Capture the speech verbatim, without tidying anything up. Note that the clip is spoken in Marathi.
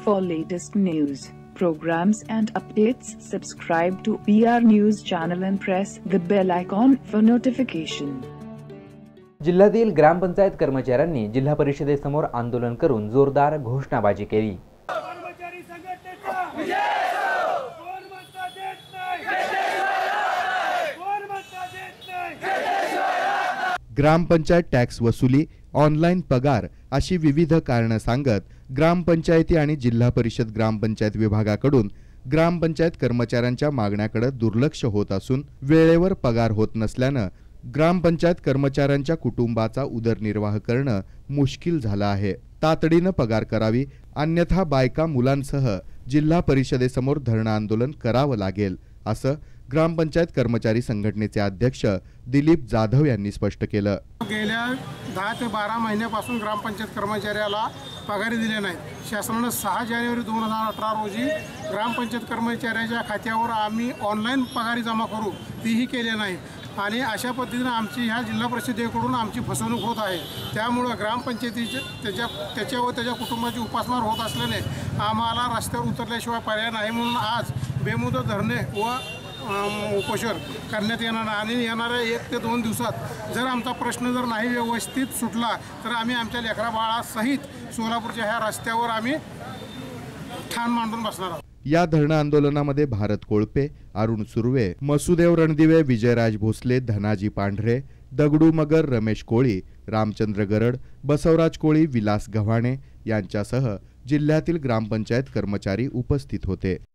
For latest news, programs and updates, subscribe to P R News channel and press the bell icon for notification. जिल्ह्यातील ग्रामपंचायत कर्मचाऱ्यांनी जिल्हा परिषदेसमोर आंदोलन करून जोरदार घोषणाबाजी केली. ग्रामपंचायत टॅक्स वसुली, ऑनलाईन पगार अशी विविध कारणं सांगत ग्रामपंचायती आणि जिल्हा परिषद ग्रामपंचायत विभागाकडून ग्रामपंचायत कर्मचाऱ्यांच्या मागण्याकडे दुर्लक्ष होत असून वेळेवर पगार होत नसल्यानं ग्रामपंचायत कर्मचाऱ्यांच्या कुटुंबाचा उदरनिर्वाह करणं मुश्किल झालं आहे. तातडीनं पगार करावी, अन्यथा बायका मुलांसह जिल्हा परिषदेसमोर धरणं आंदोलन करावं लागेल, असं ग्रामपंचायत कर्मचारी संघटनेचे अध्यक्ष दिलीप जाधव यांनी स्पष्ट केलं. गेल्या दहा ते बारा महिन्यापासून ग्रामपंचायत कर्मचाऱ्याला पगारी दिले नाहीत. शासनानं सहा जानेवारी दोन हजार अठरा रोजी ग्रामपंचायत कर्मचाऱ्याच्या खात्यावर आम्ही ऑनलाईन पगारी जमा करू तीही केले नाही आणि अशा पद्धतीनं आमची ह्या जिल्हा परिषदेकडून आमची फसवणूक होत आहे. त्यामुळं ग्रामपंचायतीचे त्याच्या त्याच्या व त्याच्या कुटुंबाची उपासमार होत असल्याने आम्हाला रस्त्यावर उतरल्याशिवाय पर्याय नाही. म्हणून आज बेमुदत धरणे व उपोषण करण्यात येणार आणि येणाऱ्या एक ते दोन दिवसात जर आमचा प्रश्न जर नाही व्यवस्थित सुटला तर आम्ही आमच्या लेकरा बाळासहित सोलापूरच्या ह्या रस्त्यावर आम्ही ठाण मांडून बसणार आहोत. या धरणं आंदोलनामध्ये भारत कोळपे, अरुण सुर्वे, मसुदेव रणदिवे, विजयराज भोसले, धनाजी पांढरे, दगडू मगर, रमेश कोळी, रामचंद्र गरड, बसवराज कोळी, विलास गव्हाणे यांच्यासह जिल्ह्यातील ग्रामपंचायत कर्मचारी उपस्थित होते.